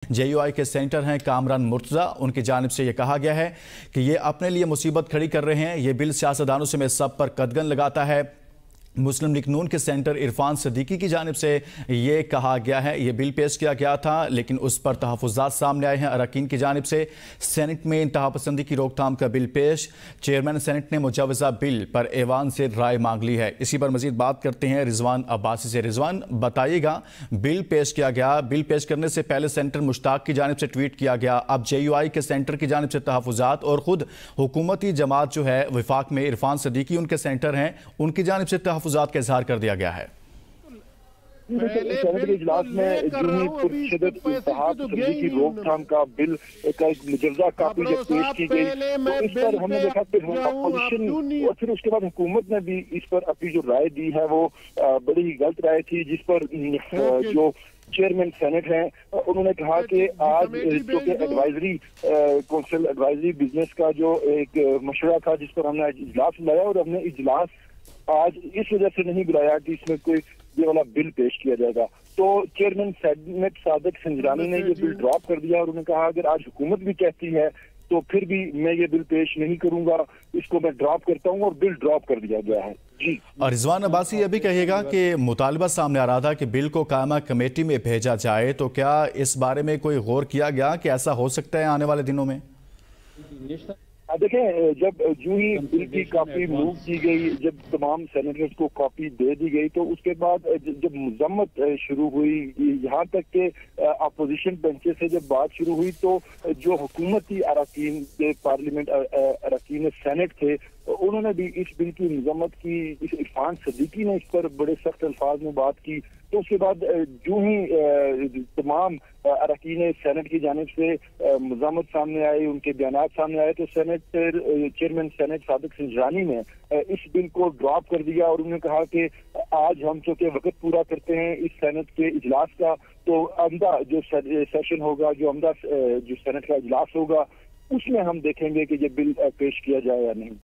JUI کے senator ہیں کامران مرتضی، ان کی جانب سے یہ کہا گیا ہے کہ یہ اپنے لیے مصیبت کھڑی کر رہے ہیں۔ یہ بل سیاستدانوں سے میں سب پر قدغن لگاتا ہے۔ مسلم لیگ نون کے سینیٹر عرفان صدیقی کی جانب سے یہ کہا گیا ہے، یہ بل پیش کیا گیا تھا لیکن اس پر تحفظات سامنے آئے ہیں اراکین کی جانب سے۔ سینٹ میں انتہا پسندی کی روک تھام کا بل پیش، چیئرمین سینٹ نے مجوزہ بل پر ایوان سے رائے مانگ لی ہے۔ اسی پر مزید بات کرتے ہیں رضوان عباسی سے۔ رضوان، بتائیے گا، بل پیش کیا گیا، بل پیش کرنے سے پہلے سینیٹر مشتاق کی جانب سے ٹویٹ کیا گیا، اب JUI کے سینیٹر کی جانب سے تحفظات، اور خود حکومتی جماعت جو ہے وفاق میں عرفان صدیقی ان کے سینیٹر ہیں، ان کی جانب سے تحفظات کا اظہار کر دیا گیا ہے۔ سینٹ کے اجلاس میں جنوبی پرشدت انتہا پسندی کی روک تھام کا بل کا ایک مجوزہ کاپی جب پیش کی گئی تو اس پر ہم نے دیکھا کہ اپوزیشن اور پھر اس کے بعد حکومت نے بھی اس پر اپنی جو رائے دی ہے وہ بڑی غلط رائے تھی، جس پر جو چیئرمین سینٹ ہیں انہوں نے کہا کہ آج جو کہ ایڈوائزری کونسل ایڈوائزری بزنس کا جو ایک مشورہ تھا جس پر ہم نے اجلاس بلایا، اور ہم نے اجلاس آج اس وجہ سے نہیں بلایا کہ اس میں کوئی یہ والا بل پیش کیا جائے گا، تو چیئرمین سینٹ صادق سنجرانی نے یہ بل ڈراپ کر دیا اور انہوں نے کہا اگر آج حکومت بھی کہتی ہے تو پھر بھی میں یہ بل پیش نہیں کروں گا، اس کو میں ڈراپ کرتا ہوں، اور بل ڈراپ کر دیا گیا ہے۔ جی، اور رضوان عباسی یہ بھی کہیے گا کہ مطالبہ سامنے آ رہا تھا کہ بل کو قائمہ کمیٹی میں بھیجا جائے، تو کیا اس بارے میں کوئی غور کیا گیا کہ ایسا ہو سکتا ہے آنے والے دنوں میں؟ دیکھیں، جب جو ہی بل کی کاپی موو کی گئی، جب تمام سینیٹرز کو کاپی دے دی گئی تو اس کے بعد جب مذمت شروع ہوئی، یہاں تک کہ اپوزیشن بینچ سے جب بات شروع ہوئی تو جو حکومتی اراکین پارلیمنٹ اراکین سینٹ تھے انہوں نے بھی اس بل کی مذمت کی۔ عرفان صدیقی نے اس پر بڑے سخت الفاظ میں بات کی، تو اس کے بعد جو ہی تمام اراکین سینٹ کی جانب سے مذمت سامنے آئی، ان کے بیانات سامنے آئے، تو چیئرمین سینٹ صادق سنجرانی نے اس بل کو ڈراپ کر دیا اور انہوں نے کہا کہ آج ہم چونکہ وقت پورا کرتے ہیں اس سینٹ کے اجلاس کا، تو عمدہ جو سیشن ہوگا، جو عمدہ جو سینٹ کا اجلاس ہوگا، اس میں ہم دیکھیں گے کہ یہ بل پیش کیا جائے یا نہیں۔